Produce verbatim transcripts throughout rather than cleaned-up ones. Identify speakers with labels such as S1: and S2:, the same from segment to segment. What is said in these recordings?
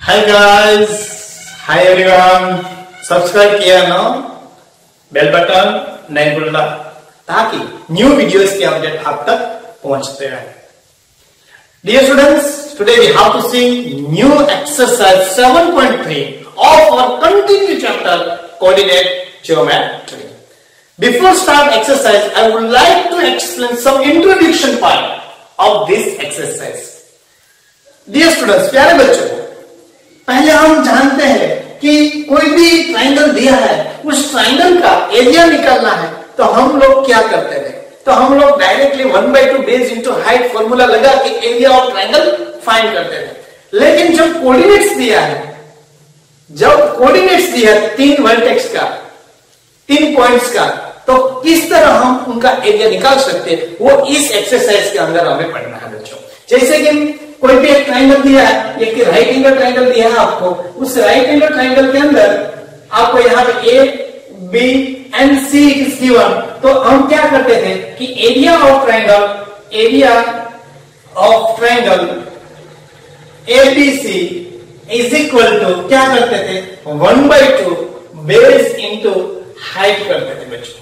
S1: हाय guys, hi everyone. Subscribe किया ना, bell button नहीं भूलना ताकि न्यू वीडियोस की अपडेट आप तक पहुंचते रहे। Dear students, today we have to see new exercise seven point three of our continued chapter coordinate geometry. Before start exercise, I would like to explain some introduction part of this exercise. Dear students, प्यारे बच्चों, पहले हम जानते हैं कि कोई भी triangle दिया है, उस ट्राइंगल का एरिया निकालना है तो हम लोग क्या करते थे? तो हम लोग directly one by two base into height formula लगा के एरिया ऑफ ट्राइंगल फाइंड करते थे। लेकिन जब कोऑर्डिनेट्स दिया है, जब कोऑर्डिनेट्स दिया है तीन वर्टेक्स का, तीन पॉइंट्स का, तो किस तरह हम उनका एरिया निकाल सकते हैं, वो इस एक्सरसाइज के अंदर हमें पढ़ना है बच्चों। जैसे कि कोई भी एक ट्राइंगल दिया है, एक राइट एंगल ट्राइंगल दिया है आपको, उस राइट एंगल ट्राइंगल के अंदर आपको यहाँ पे A B and C is given, तो हम क्या करते थे कि area of triangle, area of triangle ABC is equal to क्या करते थे, one by two base into height करते थे बच्चों।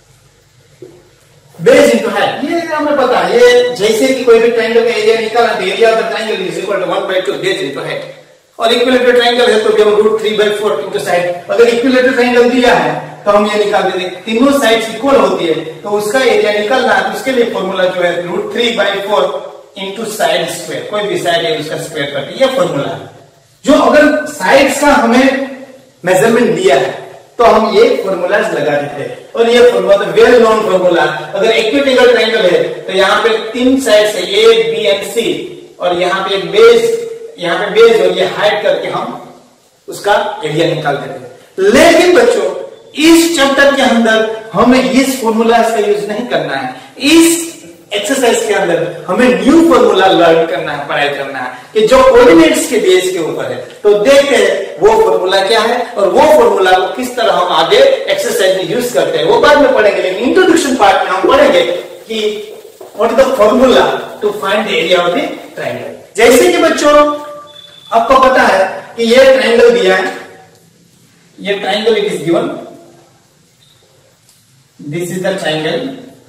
S1: बेस इंटू हाइट, ये हमें पता है। ये जैसे कि कोई भी ट्राइंगल का एरिया निकालना तो area of the triangle is equal to one by two base into height. और इक्विलेटरल ट्राइंगल है तो भी हम root three by four into side. अगर इक्विलेटरल ट्राइंगल दिया है तो हम ये निकाल देते, तीनों साइड्स इक्वल होती है तो उसका एरिया निकालना है, तो उसके लिए फॉर्मूला जो है root three by four into side square, कोई भी साइड है उसका स्क्वायर करते, ये फॉर्मूला है। जो अगर साइड्स का हमें मेजरमेंट दिया है तो हम ये फॉर्मूलाज लगा देते हैं, और ये फॉर्मूला तो वेल नोन फॉर्मूला। अगर एक्यूट एंगल ट्राइंगल है तो यहाँ पे तीन साइड्स है ए बी एंड सी, और यहाँ पे एक बेस, यहाँ पे बेस और ये हाइट करके हम उसका एरिया निकाल देते हैं। लेकिन बच्चों इस चैप्टर के अंदर हमें इस फॉर्मूला का यूज नहीं करना है। इस एक्सरसाइज के अंदर हमें न्यू फॉर्मूला लर्न करना है, पढ़ाई करना है कि जो कोऑर्डिनेट्स के बेस के ऊपर है। तो देखते हैं वो फॉर्मूला क्या है और वो फॉर्मूला को किस तरह हम आगे एक्सरसाइज में यूज करते हैं, वो बाद में पढ़ेंगे। लेकिन इंट्रोडक्शन पार्ट में हम पढ़ेंगे कि what is the formula to find the area of the triangle. जैसे कि बच्चों आपको पता है कि ये ट्राइंगल दिया है, ये triangle it is given, this is the triangle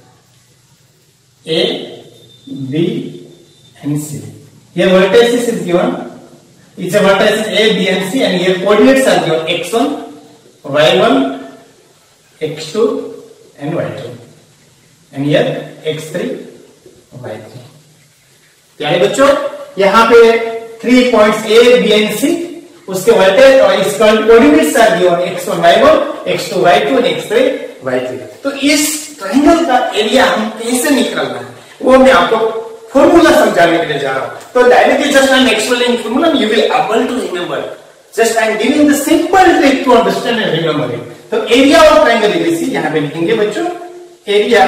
S1: A, B and C. Here vertices is given. It's a vertices A, B and C, and here coordinates are given x one, y one, x two and y two, and here x three, y three. यानी बच्चों यहाँ पे three points A, B and C, उसके vertex और इसका coordinates are given x one, y one, x two, y two and x three, y three. तो इस triangle का एरिया हम कैसे निकालना है वो मैं आपको फॉर्मूला समझाने के लिए जा रहा हूं। तो directly just I am explaining formula, you will able to remember. Just I am giving the simple trick to understand and remember it. तो एरिया ऑफ ट्राइंगल एबीसी यहां पे लिखेंगे बच्चों, area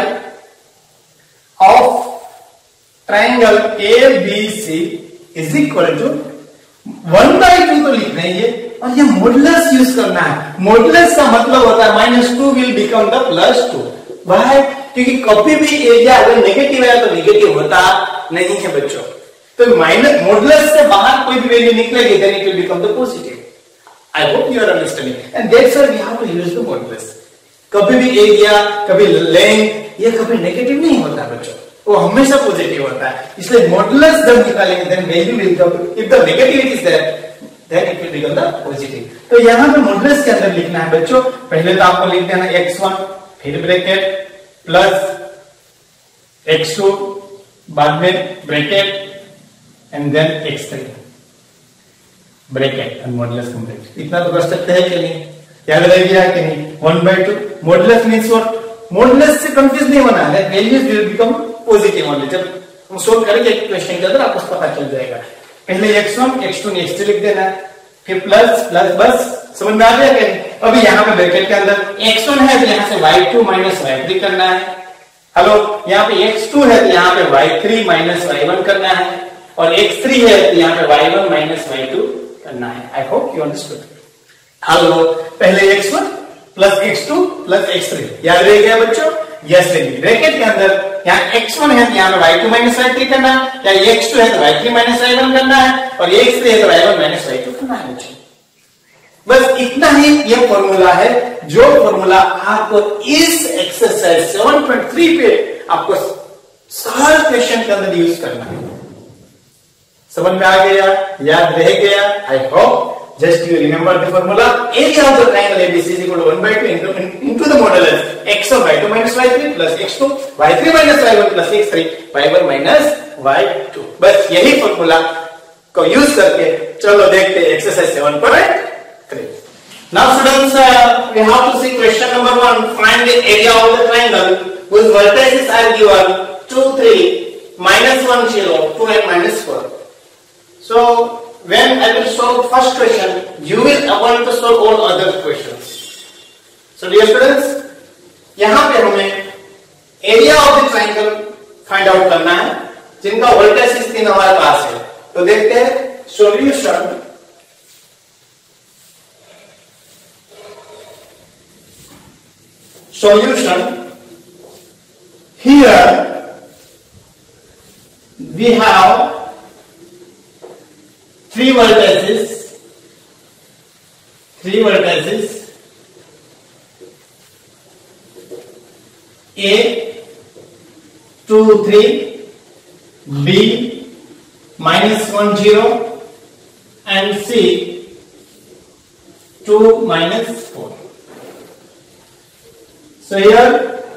S1: of triangle ABC is equal to one by two तो लिख रहे हैं, और ये मॉडुलस यूज करना है। मॉडुलस का मतलब होता है minus two will become the plus two. Why? क्योंकि कभी भी एरिया अगर नेगेटिव है तो नेगेटिव होता नहीं है बच्चों। तो माइनस मॉडुलस से बाहर कोई भी वैल्यू निकलेगी then it will become the positive. I hope you are understanding and that's why we have to use the modulus. कभी भी एरिया, कभी लेंथ, ये कभी नेगेटिव नहीं होता बच्चों, वो हमेशा पॉजिटिव होता है। इसलिए मॉडुलस जब निकालेंगे then value will become, if the negativity is there then it will become the positive. तो यहां पे मॉडुलस के अंदर लिखना है बच्चों, पहले तो आपको लिख देना एक्स वन, फिर ब्रैकेट प्लस एक्स टू, बाद में bracket and then x three, bracket and modulus complete. इतना तो कर सकते हैं कि नहीं? याद रह गया कि नहीं? One by two modulus means what? Modulus से कंफ्यूज नहीं होना है, values will become positive only. जब हम सोल्व करेंगे क्वेश्चन के अंदर आपको पता चल जाएगा। पहले x one, x two, x three लिख देना है, फिर प्लस प्लस, बस समझ में आ गया कि? अभी यहाँ पे ब्रैकेट के अंदर एक्स वन है तो यहाँ से y two minus y three करना है। हेलो, यहाँ पे एक्स टू है तो यहाँ पे y three minus y one करना है, और एक्स थ्री है तो यहाँ पे y one minus y two करना है। I hope you understood. Hello, पहले x one plus x two plus x three, याद रह गया बच्चों? यस, लेकिन ब्रैकेट के अंदर यहाँ एक्स वन है तो यहाँ पे y two minus y three करना है, या एक्स टू है तो y three minus y one करना है, और ये एक्स थ्री है तो y one minus y two करना है मुझे। बस इतना ही ये फॉर्मूला है, जो फॉर्मूला आपको इस एक्सरसाइज सेवन पॉइंट थ्री पे आपको सारे क्वेश्चन के अंदर यूज करना है। समझ में आ गया, याद रह गया? I hope just you remember the formula. Area of the triangle A B C is equal to one by two into, into the modulus x of y two minus y three plus x two y three minus y one plus x three y one minus y two। बस यही formula को use करके चलो देखते हैं exercise seven point three. Now students, uh, we have to see question number one. Find the area of the triangle whose vertices are given two, three, minus one, zero, two and minus four. So when I will solve first question, you will able to solve all other questions. So dear students, यहाँ पे हमें area of the triangle find out करना है, जिनका vertices तीन हमारे पास है। तो देखते हैं solution। Solution here we have three vertices, three vertices A, two, three, B, minus one, zero, and C, two, minus four. So here,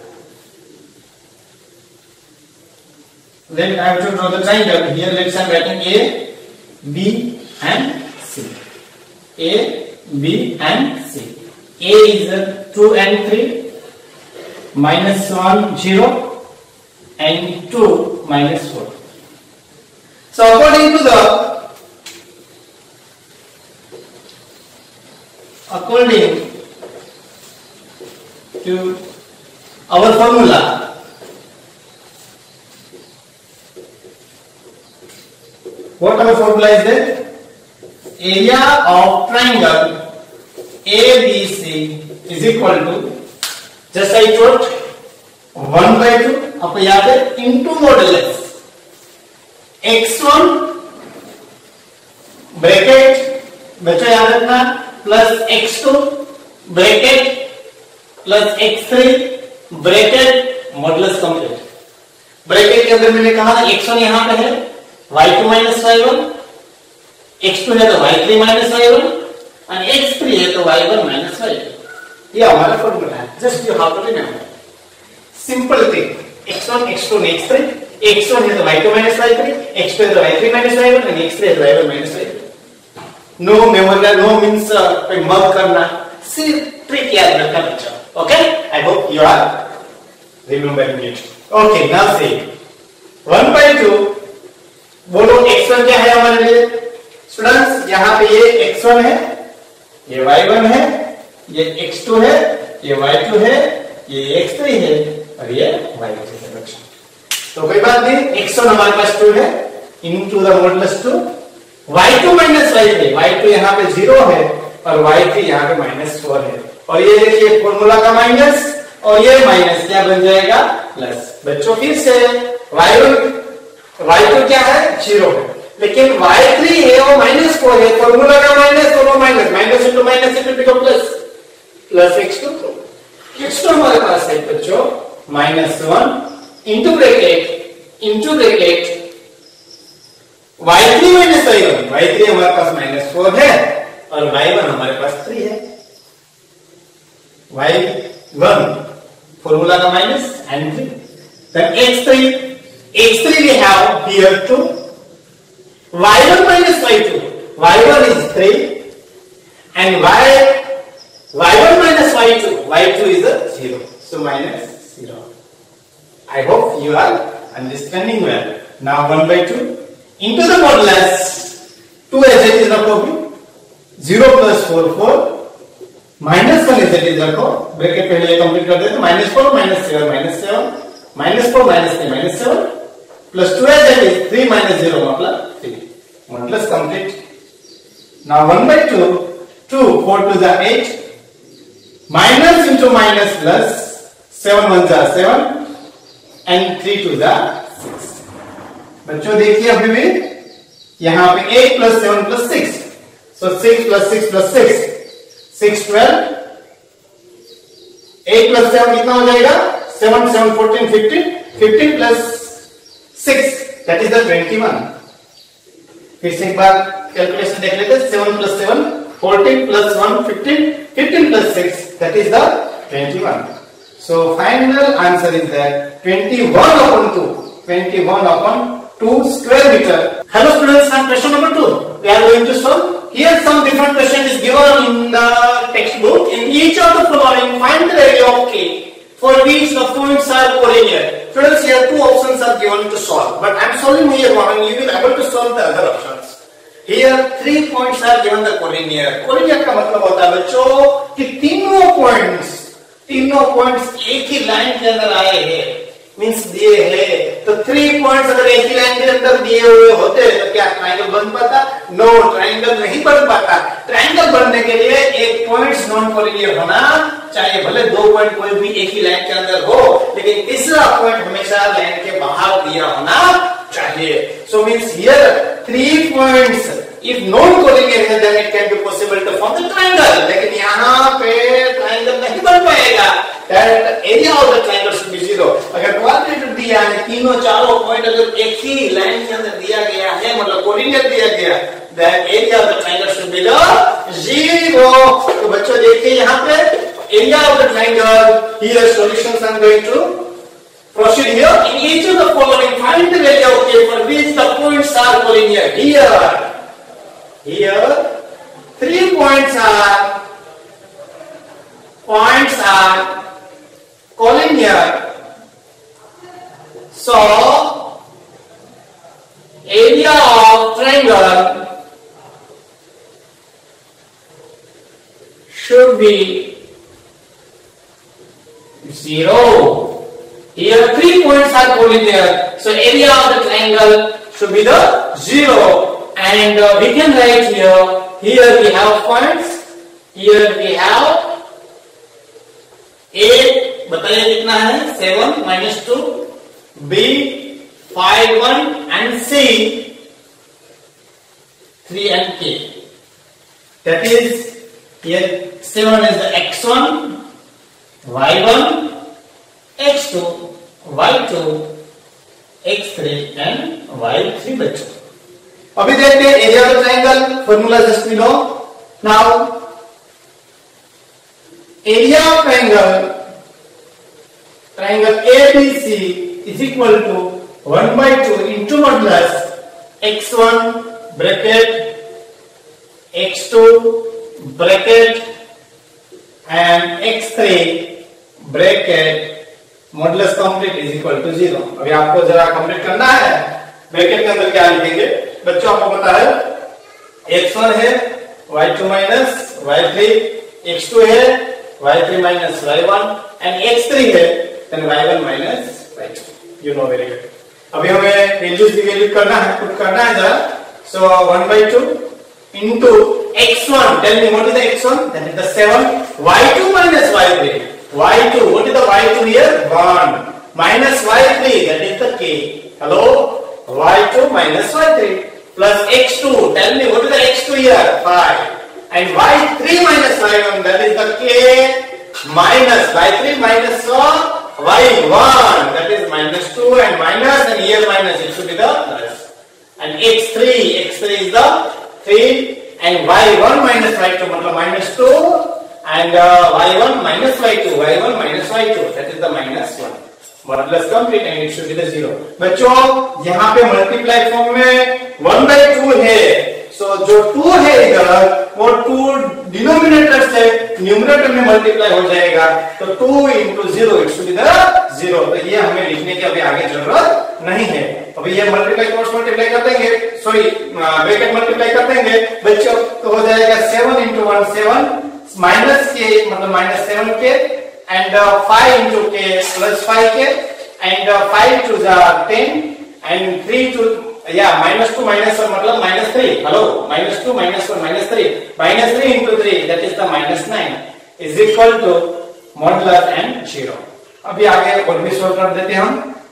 S1: then I have to draw the triangle. Here, let's say I am writing A, B and C. A, B and C. A is two and three, minus one, zero, and two, minus four. So according to the according to our formula, what our formula is there? Area of triangle A B C is equal to, just I wrote one by two, अब यहाँ पे into modulus x one bracket बच्चों याद रखना plus x two bracket plus x three bracket modulus complete. Bracket के अंदर मैंने कहा था x one यहाँ पे है, y two minus y one, x two है तो y three minus y one और x three है तो y one minus y two। ये हमारा फॉर्मूला है, just you have to remember simple thing. x one x two x three, x one है तो y two minus y three, x two है तो y three minus y one और x three है तो y one minus y two। No memory, no means कोई मर्ज करना, सिर्फ ट्रिक याद रखना बच्चों। Okay, I hope you are remembering it. Okay, now see one by two, बोलो x one क्या है हमारे लिए स्टूडेंट्स? यहाँ पे ये x one है, ये y one है, ये x two है, ये y two है, ये x three है और ये y three है बच्चों। तो कोई बात नहीं, x one हमारे पास two है into the modulus two, y two minus y three, y two यहाँ पे zero है और y three यहाँ पे minus four है, और ये देखिए फॉर्मूला का माइनस और ये माइनस क्या बन जाएगा प्लस। बच्चों फिर से y one y two क्या है जीरो है, लेकिन y three है वो माइनस फोर है, फॉर्मूला का माइनस और वो minus, minus into minus it will become plus, plus x two। x two हमारे पास है बच्चों minus one into bracket into bracket y three minus y one, y three हमारे पास माइनस फोर है और y one हमारे पास थ्री है। y one फॉर्मूला का minus and three, then x three, x three we have here two, y one minus y two, y one is three and y y one minus y two, y two is a zero, so minus zero। I hope you are understanding well। Now one by two into the modulus, two as it is रखो भी, zero plus four four, minus one as it is रखो, bracket पहले ये complete कर देते हैं, minus four minus seven minus seven, minus four minus three minus seven, plus two as it is three minus zero मतलब three, modulus complete। Now one by two, two, four to the eight, minus into minus plus, seven one जा seven and three to the six. बच्चों देखिए अभी भी यहां पे eight plus seven plus six, so six plus six plus six, six twelve, eight plus seven कितना हो जाएगा, seven, seven fourteen, fifteen, fifteen plus six that is the twenty one. फिर से एक बार कैलकुलेशन देख लेते हैं, seven plus seven, fourteen plus one, fifteen, fifteen plus six that is the twenty one. So final answer is that twenty-one upon two, twenty-one upon two square meter. Hello students, now question number two. We are going to solve. Here some different question is given in the textbook. In each of the following, find the area of K for which the points are collinear. Students, here two options are given to solve, but I am solving here one and you will able to solve the other options. Here three points are given the collinear. Collinear का मतलब होता है बच्चों कि तीनों points तीनों points एक ही line के अंदर आए हैं, मींस दिए हैं। तो थ्री पॉइंट्स अगर एक ही लाइन के अंदर दिए हुए होते तो क्या ट्रायंगल बन पाता? नो, ट्रायंगल नहीं बन पाता। ट्रायंगल बनने के लिए एक पॉइंट्स नॉन कोलिनियर होना चाहिए, भले दो पॉइंट कोई भी एक ही लाइन के अंदर हो, लेकिन तीसरा पॉइंट हमेशा लाइन के बाहर दिया होना चाहिए। So means here three points if non collinear है then it can be possible to form the triangle, लेकिन यहाँ पे ट्रायंगल नहीं बन पाएगा। that area of the triangle should be zero। अगर क्वाड्रेटिक दिया है, तीनों चारों पॉइंट अगर एक ही लाइन के अंदर दिया गया है, मतलब कोलिनियर दिया गया, then area of the triangle should be the zero। तो बच्चों देखिए यहाँ पे area of the triangle, here solutions I'm going to proceed here। in each of the following find the area of K for which the points are collinear। here Here, three points are points are collinear. So, area of triangle should be zero. Here, three points are collinear. So, area of the triangle should be the zero. And uh, we can write here, here we have points, here we have A, बताइए कितना है, seven minus two, B, five, one, and C, three and K. That is, here seven is the x one, y one, x two, y two, x three and y three बच्चों। अभी देखते हैं area of triangle, formula just below. Now area of triangle, triangle A B C is equal to one by two into modulus x one bracket x two bracket and x three bracket modulus complete is equal to zero. अभी आपको जरा complete करना है। Bracket के अंदर क्या लिखेंगे बच्चों, आपको पता है एक्स वन है, y two minus y three, x two है, y three minus y one and x three है, then y one minus y two. You know very good. अभी हमें वैल्यूज की वैल्यू करना है, पुट करना है जरा। So one by two into x one, tell me what is the x one, that is the seven, y two minus y three, y two what is the y two here, one, minus y three that is the k, hello, y two minus y three plus x two, tell me what is the x two here, five, and y three minus y one, that is the k minus y three minus y one, that is minus two and minus, and here minus, it should be the plus, and x three, x three is the three, and y one minus y two मतलब minus two, and uh, y one minus y two, y one minus y two, that is the minus one। Modulus complete and it should be the zero. बच्चों यहाँ पे multiply form में one by two है, so so, जो two है इधर वो two denominator से न्यूमरेटर में मल्टीप्लाई हो जाएगा, तो two into zero it should be the zero. तो ये हमें लिखने की अभी आगे जरूरत नहीं है। अभी ये मल्टीप्लाई क्रॉस मल्टीप्लाई कर देंगे, सॉरी ब्रैकेट मल्टीप्लाई कर देंगे बच्चों, तो हो जाएगा seven into one seven, minus के मतलब minus seven k, and uh, five into k plus five k, and uh, five to the ten, and three to yeah minus two minus one मतलब minus three, hello, minus two minus one minus three, minus three into three that is the minus nine is equal to modulus and zero। अभी आगे और भी solve कर देते हैं हम।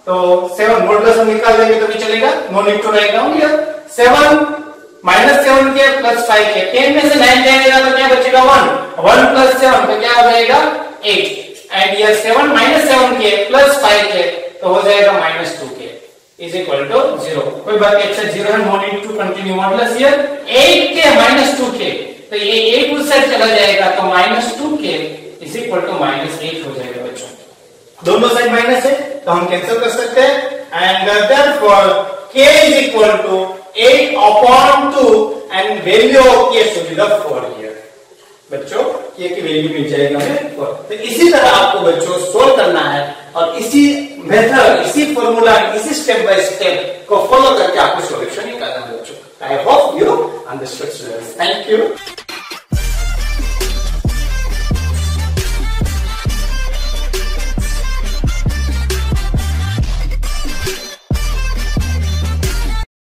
S1: तो सेवन मॉडुलस हम निकाल देंगे तो भी चलेगा, no need to write down here. Seven minus seven k plus five k, ten में से नाइन जाएगा तो क्या बचेगा वन, वन प्लस सेवन तो क्या हो जाएगा एट, एंड ये seven minus seven k plus five k तो हो जाएगा minus two k is equal to zero. कोई बात नहीं, अच्छा जीरो है, no need to continue modulus here. Eight k minus two k तो ये एट उस साइड चला जाएगा तो minus two k is equal to minus eight हो जाएगा बच्चों। दोनों साइड माइनस है तो हम कैंसिल कर सकते हैं and therefore k is equal to eight upon two and value of k should be the four here. बच्चों k की वैल्यू मिल जाएगा हमें फोर। तो इसी तरह आपको बच्चों सोल्व करना है और इसी मेथड, इसी फॉर्मूला, इसी स्टेप बाय स्टेप को फॉलो करके आपको सॉल्यूशन निकालना है बच्चों। I hope you understood students. Thank you.